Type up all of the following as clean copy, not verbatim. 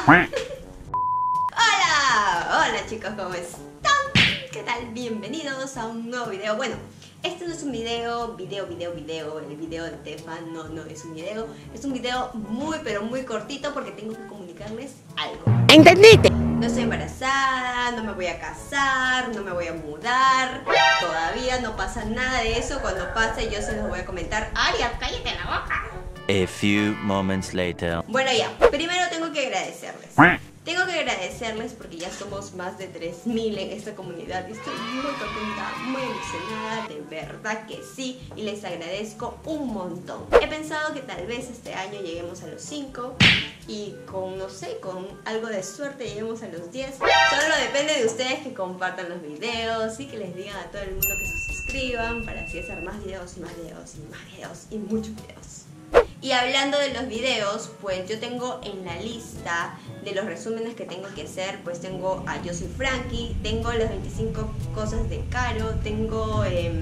Hola, hola chicos, ¿cómo están? ¿Qué tal? Bienvenidos a un nuevo video. Bueno, este no es un video, el video de Tefa no es un video. Es un video muy pero muy cortito porque tengo que comunicarles algo. ¿Entendiste? No estoy embarazada, no me voy a casar, no me voy a mudar. Todavía no pasa nada de eso. Cuando pase yo se los voy a comentar. Aria, cállate la boca. A few moments later. Bueno ya, primero tengo que agradecerles. Tengo que agradecerles porque ya somos más de 3000 en esta comunidad y estoy muy contenta, muy emocionada, de verdad que sí, y les agradezco un montón. He pensado que tal vez este año lleguemos a los 5 y con, no sé, con algo de suerte lleguemos a los 10. Solo depende de ustedes que compartan los videos y que les digan a todo el mundo que se suscriban para así hacer más videos y más videos y más videos y muchos videos. Y hablando de los videos, pues yo tengo en la lista de los resúmenes que tengo que hacer, pues tengo a Yo Soy Frankie, tengo las 25 cosas de Caro, tengo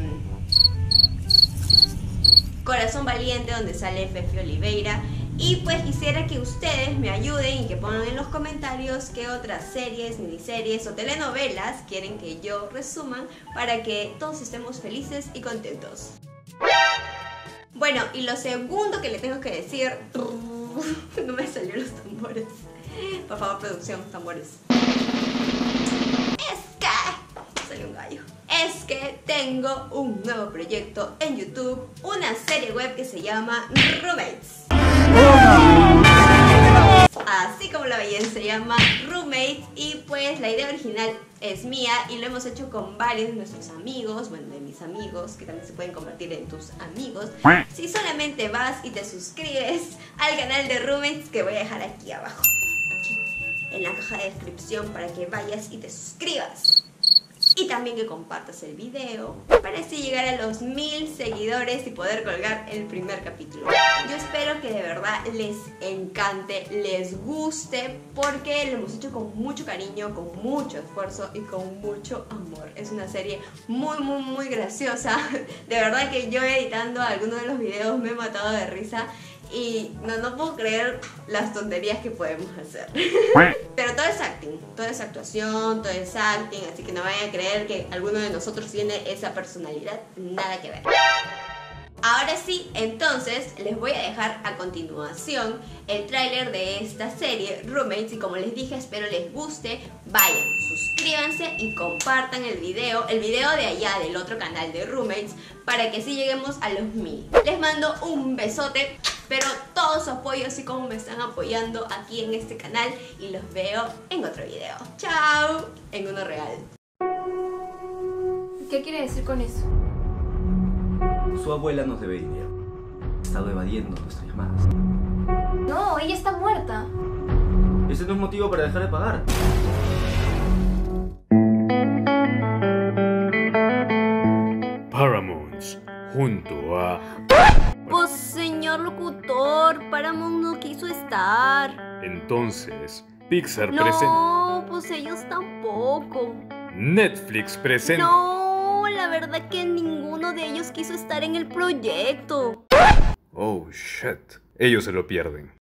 Corazón Valiente donde sale Fefi Oliveira. Y pues quisiera que ustedes me ayuden y que pongan en los comentarios qué otras series, miniseries o telenovelas quieren que yo resuman para que todos estemos felices y contentos. Bueno, y lo segundo que le tengo que decir... No me salieron los tambores. Por favor, producción, tambores. Es que... Salió un gallo. Es que tengo un nuevo proyecto en YouTube. Una serie web que se llama Roommates. Así como la veían, se llama Roommates. Y pues la idea original es mía y lo hemos hecho con varios de nuestros amigos, bueno, de mis amigos, que también se pueden convertir en tus amigos. Si solamente vas y te suscribes al canal de Roommates, que voy a dejar aquí abajo, aquí, en la caja de descripción, para que vayas y te suscribas. Y también que compartas el video para así llegar a los 1000 seguidores y poder colgar el primer capítulo. Yo espero que de verdad les encante, les guste, porque lo hemos hecho con mucho cariño, con mucho esfuerzo y con mucho amor. Es una serie muy graciosa. De verdad que yo editando algunos de los videos me he matado de risa. Y no puedo creer las tonterías que podemos hacer. Pero todo es acting, todo es actuación, todo es acting, así que no vayan a creer que alguno de nosotros tiene esa personalidad, nada que ver. Ahora sí, entonces les voy a dejar a continuación el tráiler de esta serie Roommates y como les dije, espero les guste. Vayan, suscríbanse y compartan el video de allá del otro canal de Roommates para que así lleguemos a los 1000. Les mando un besote, pero todo su apoyo así como me están apoyando aquí en este canal y los veo en otro video. ¡Chao! En uno real. ¿Qué quiere decir con eso? Su abuela nos debe dinero. Ha estado evadiendo nuestras llamadas. No, ella está muerta. Ese no es motivo para dejar de pagar. Paramount, junto a... Pues señor locutor, Paramount no quiso estar. Entonces, Pixar presenta... No, pues ellos tampoco. Netflix presenta... No, la verdad que ninguno de ellos quiso estar en el proyecto. Oh, shit. Ellos se lo pierden.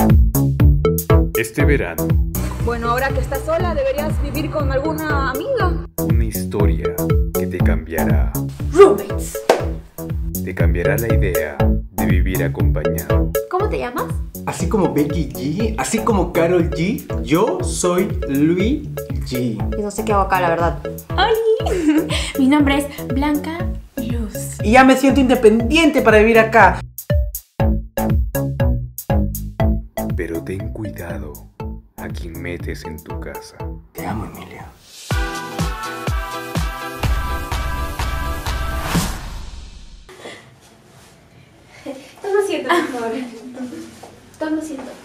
Este verano, Bueno, ahora que estás sola, deberías vivir con alguna amiga. una historia que te cambiará. Roommates. Te cambiará la idea de vivir acompañado. ¿Cómo te llamas? Así como Becky G, así como Karol G, yo soy Luis G. Yo no sé qué hago acá, la verdad. ¡Ay! Mi nombre es Blanca Luz. Y ya me siento independiente para vivir acá. Pero ten cuidado a quien metes en tu casa. Te amo, Emilia. Toma asiento, por favor. Toma asiento.